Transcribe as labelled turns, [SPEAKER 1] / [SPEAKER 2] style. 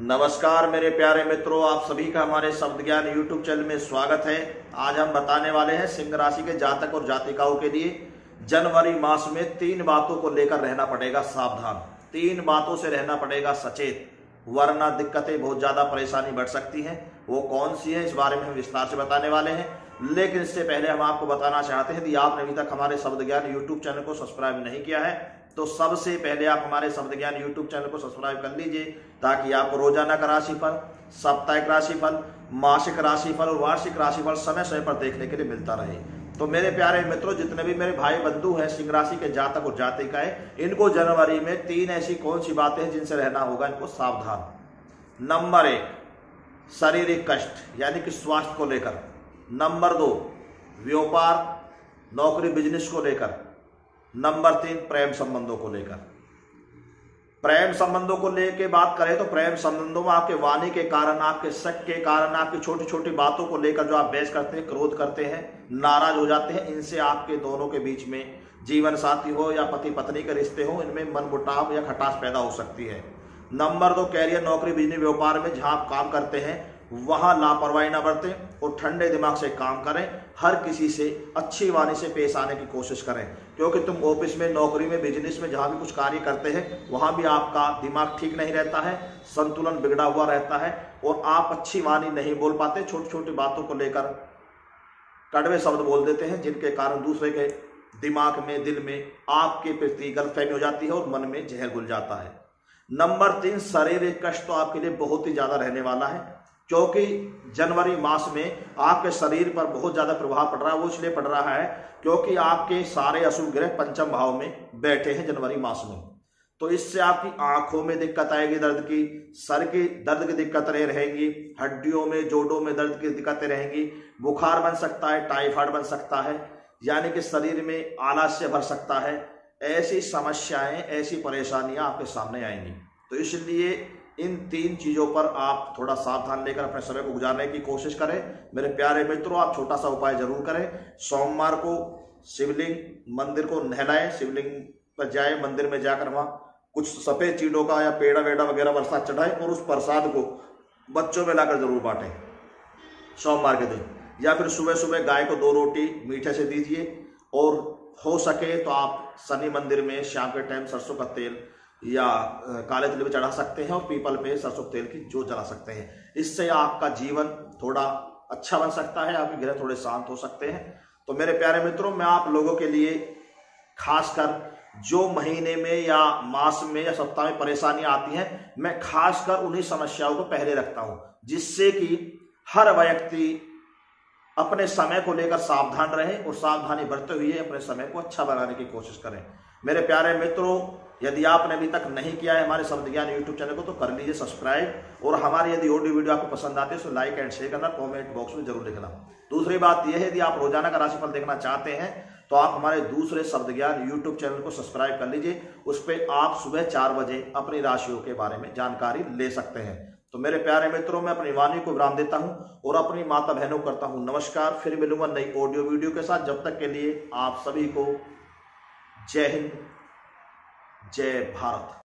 [SPEAKER 1] नमस्कार मेरे प्यारे मित्रों, आप सभी का हमारे शब्द ज्ञान यूट्यूब चैनल में स्वागत है। आज हम बताने वाले हैं सिंह राशि के जातक और जातिकाओं के लिए जनवरी मास में 3 बातों को लेकर रहना पड़ेगा सावधान। 3 बातों से रहना पड़ेगा सचेत, वरना दिक्कतें बहुत ज्यादा परेशानी बढ़ सकती हैं। वो कौन सी है, इस बारे में हम विस्तार से बताने वाले हैं। लेकिन इससे पहले हम आपको बताना चाहते हैं, यदि आपने अभी तक हमारे शब्द ज्ञान यूट्यूब चैनल को सब्सक्राइब नहीं किया है तो सबसे पहले आप हमारे शब्द ज्ञान यूट्यूब चैनल को सब्सक्राइब कर लीजिए, ताकि आपको रोजाना का राशिफल, साप्ताहिक राशिफल, मासिक राशिफल और वार्षिक राशिफल समय समय पर देखने के लिए मिलता रहे। तो मेरे प्यारे मित्रों, जितने भी मेरे भाई बंधु हैं सिंह राशि के जातक और जातिकाएं, इनको जनवरी में 3 ऐसी कौन सी बातें हैं जिनसे रहना होगा इनको सावधान। नंबर 1, शारीरिक कष्ट यानी कि स्वास्थ्य को लेकर। नंबर 2, व्यापार, नौकरी, बिजनेस को लेकर। नंबर 3, प्रेम संबंधों को लेकर। प्रेम संबंधों को लेकर बात करें तो प्रेम संबंधों में आपके वाणी के कारण, आपके शक के कारण, आपकी छोटी छोटी बातों को लेकर जो आप बहस करते हैं, क्रोध करते हैं, नाराज हो जाते हैं, इनसे आपके दोनों के बीच में, जीवन साथी हो या पति पत्नी के रिश्ते हो, इनमें मनमुटाव या खटास पैदा हो सकती है। नंबर 2, कैरियर, नौकरी, बिजनेस, व्यापार में जहां आप काम करते हैं वहां लापरवाही न बरतें और ठंडे दिमाग से काम करें। हर किसी से अच्छी वाणी से पेश आने की कोशिश करें, क्योंकि तुम ऑफिस में, नौकरी में, बिजनेस में जहां भी कुछ कार्य करते हैं वहां भी आपका दिमाग ठीक नहीं रहता है, संतुलन बिगड़ा हुआ रहता है और आप अच्छी वाणी नहीं बोल पाते। छोटी छोटी बातों को लेकर कड़वे शब्द बोल देते हैं, जिनके कारण दूसरे के दिमाग में, दिल में आपके प्रति गलतफहमी हो जाती है और मन में जहर घुल जाता है। नंबर 3, शारीरिक कष्ट तो आपके लिए बहुत ही ज्यादा रहने वाला है, क्योंकि जनवरी मास में आपके शरीर पर बहुत ज्यादा प्रभाव पड़ रहा है। वो इसलिए पड़ रहा है क्योंकि आपके सारे अशुभ ग्रह पंचम भाव में बैठे हैं जनवरी मास में। तो इससे आपकी आंखों में दिक्कत आएगी, दर्द की, सर की दर्द की दिक्कतें रहेंगी, हड्डियों में, जोड़ों में दर्द की दिक्कतें रहेंगी, बुखार बन सकता है, टाइफाइड बन सकता है, यानी कि शरीर में आलस्य भर सकता है। ऐसी समस्याएं, ऐसी परेशानियां आपके सामने आएंगी। तो इसलिए इन 3 चीजों पर आप थोड़ा सावधान लेकर अपने समय को गुजारने की कोशिश करें। मेरे प्यारे मित्रों, आप छोटा सा उपाय जरूर करें। सोमवार को शिवलिंग मंदिर को नहलाएं, शिवलिंग पर जाए, मंदिर में जाकर वहां कुछ सफेद चीड़ों का या पेड़ा वेड़ा वगैरह प्रसाद चढ़ाएं और उस प्रसाद को बच्चों में लाकर जरूर बांटें सोमवार के दिन। या फिर सुबह सुबह गाय को 2 रोटी मीठे से दीजिए, और हो सके तो आप शनि मंदिर में शाम के टाइम सरसों का तेल या काले तिल पे चढ़ा सकते हैं और पीपल पे सरसों तेल की जोत जला सकते हैं। इससे आपका जीवन थोड़ा अच्छा बन सकता है, आपके ग्रह थोड़े शांत हो सकते हैं। तो मेरे प्यारे मित्रों, मैं आप लोगों के लिए खासकर जो महीने में या मास में या सप्ताह में परेशानियां आती हैं, मैं खासकर उन्हीं समस्याओं को पहले रखता हूं, जिससे कि हर व्यक्ति अपने समय को लेकर सावधान रहे और सावधानी बरते हुए अपने समय को अच्छा बनाने की कोशिश करें। मेरे प्यारे मित्रों, यदि आपने अभी तक नहीं किया है हमारे शब्द ज्ञान यूट्यूब चैनल को तो कर लीजिए सब्सक्राइब, और हमारी यदि ऑडियो वीडियो आपको पसंद आती है तो लाइक एंड शेयर करना, कमेंट बॉक्स में जरूर लिखना। दूसरी बात यह है, यदि आप रोजाना का राशिफल देखना चाहते हैं तो आप हमारे दूसरे शब्द ज्ञान यूट्यूब चैनल को सब्सक्राइब कर लीजिए। उस पर आप सुबह 4 बजे अपनी राशियों के बारे में जानकारी ले सकते हैं। तो मेरे प्यारे मित्रों, मैं अपनी वाणी को विराम देता हूं और अपनी माता बहनों को करता हूं नमस्कार। फिर मिलूंगा नई ऑडियो वीडियो के साथ। जब तक के लिए आप सभी को जय हिंद, जय भारत।